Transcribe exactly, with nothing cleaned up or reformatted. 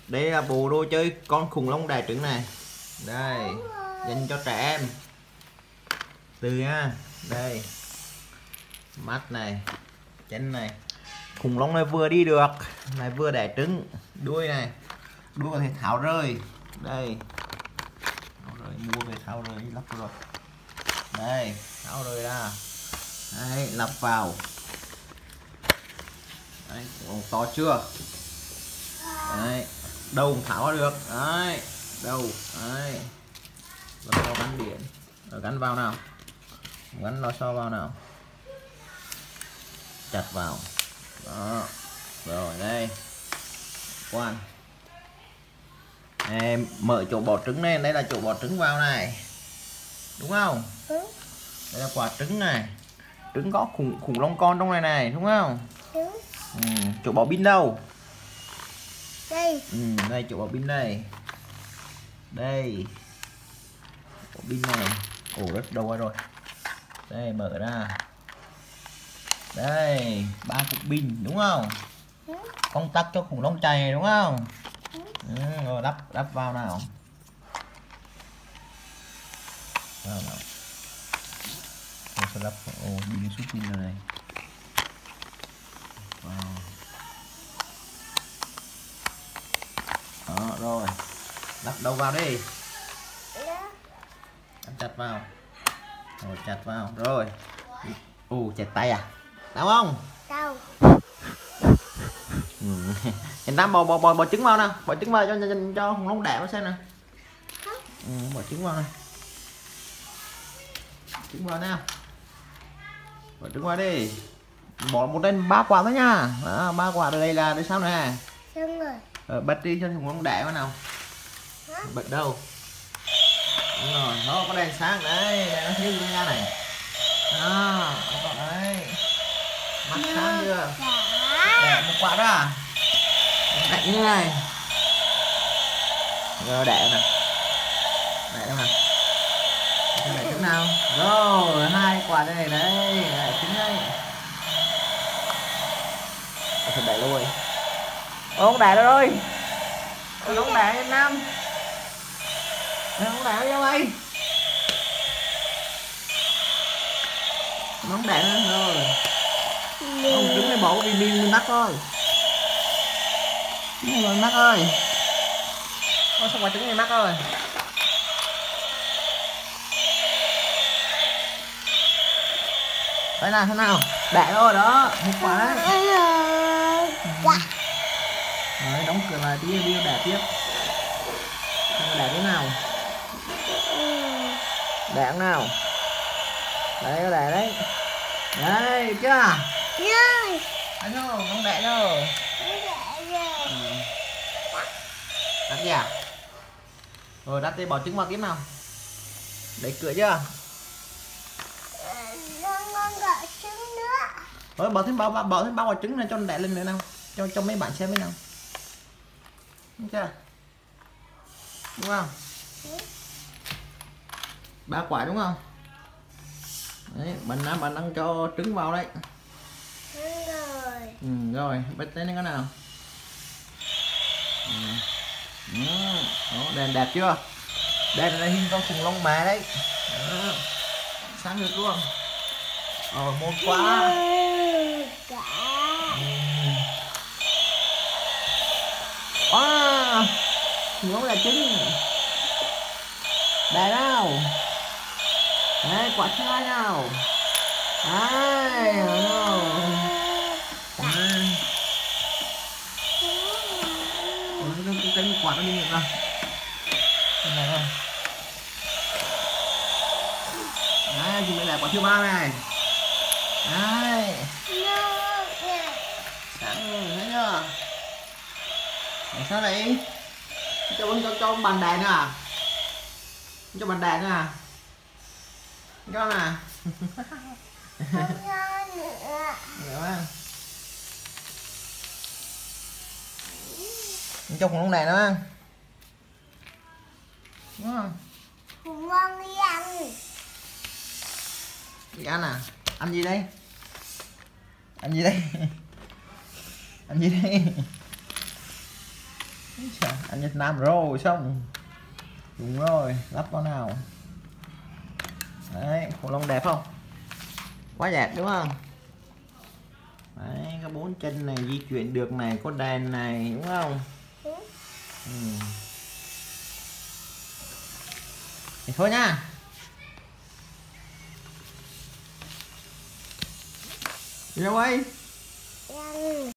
Đây là bộ đồ chơi con khủng long đẻ trứng này. Đây, dành cho trẻ em. Từ nha. Đây. Mắt này, chân này. Khủng long này vừa đi được, này vừa đẻ trứng. Đuôi này, đuôi có thể tháo rơi. Đây. Tháo rơi, mua về tháo rơi, lắp rồi. Đây, tháo rơi ra. Đấy, lắp vào. Đấy, còn to chưa? Đấy, đầu cũng tháo được. Đấy, đầu. Đấy. Rồi cho gắn điện. Rồi gắn vào nào. Gắn nó so vào nào. Chặt vào. Đó. Rồi đây. Quan. Em mở chỗ bỏ trứng lên, đây là chỗ bỏ trứng vào này. Đúng không? Ừ. Đây là quả trứng này. Trứng có khủng khủng long con trong này này, đúng không? Ừ. Ừ. Chỗ bỏ pin đâu? Đây. Ừ, đây chỗ bỏ pin đây. Đây. Bỏ pin này. Ồ, rất đâu rồi. Đây mở ra. Đây, ba cục pin đúng không? Ừ. Công tắc cho khủng long chày này, đúng không? Ừ. Ừ, rồi lắp lắp vào nào. Vào nào. Tôi sẽ lắp ồ pin xuất pin rồi này. Wow. Đó rồi. Lắp đầu vào đi. Lắp chặt vào. Rồi chặt vào. Rồi. Ồ chặt tay à? Đau không? Đau. Ừ. Em Tám bò bò bò bò trứng vào nè, bò trứng vào cho cho, cho khủng long đẻ nó xem nè. Ừ, bỏ trứng vào này. Trứng vào nào. Bỏ trứng vào đi. Bỏ một lên ba quả thôi nha. Đó, ba quả đây là đây sao nè. Xong rồi. Ờ, bật đi cho khủng long đẻ vào nào. Hả? Bật đâu? Đúng rồi, nó có đèn sáng đấy, nó thiếu ra này. Đó, còn đấy. Mắt sáng chưa? Đẻ một quả đó à? Đẻ như này. Rồi đẻ nè. Đẻ đâu nè. Đẻ trứng nào? Rồi, hai quả đây này đấy, đẻ trứng đây. Thật đẻ luôn. Ô, không đẻ đâu rồi. Ôi, không đẻ em Nam. Không đẻ đâu mày. Nó không đẻ nữa rồi. Không trứng này bỏ đi pin mắc thôi. Trứng này mắc ơi. Ôi sao mà trứng này mắc rồi. Đây nào thế nào. Đẻ rồi đó. Một quả đấy. Rồi đóng cửa lại tí đi đẻ tiếp. Đẻ thế nào. Đẻ nào. Đấy có đẻ đấy. Đấy chưa? Rồi. Anh không, không đẻ đâu. Ừ. Đắt gì à? Rồi đắt đi bỏ trứng vào tiếp nào. Để cửa chưa? Con gọi trứng nữa. Rồi bỏ thêm bao bỏ thêm bao quả trứng này cho nó đẻ lên nữa nào. Cho cho mấy bạn xem mấy nào. Đúng chưa? Đúng không? Ừ. Ba quả đúng không? Đấy, mình đã bạn đang cho trứng vào đấy. Rồi. Ừ, rồi, bắt tới nó nào. Ừ. Ừ. Đó, đèn đẹp chưa? Đèn là hình con khủng long mẹ đấy. Đó. Sáng được luôn. Ờ, một quả. Ừ. Wow. Khủng long là trứng. Đè nào. Đấy, quả thứ hai nào. Đấy, rồi. Cái quả nó đi được rồi. Cái này thôi. Đấy, chúng mình lại quả thứ ba này. Đấy. Sáng rồi, thấy chưa? Để sao đấy? Cho cho cho bàn đèn nữa à? Cho bàn đèn nữa à? Cho nè. Không cho nữa. Được không? Cho khủng long này nữa. Đúng không? Khủng long đi ăn. Đi ăn à? Ăn gì đây? Ăn gì đây? Ăn gì đây? Anh Việt Nam rồi xong. Đúng rồi, lắp vào nào. Đấy, khủng long đẹp không? Quá đẹp đúng không? Đấy, có bốn chân này, di chuyển được này, có đèn này đúng không? Ừ. Ừ. Thì thôi nha. Đi đâu ấy? Răng.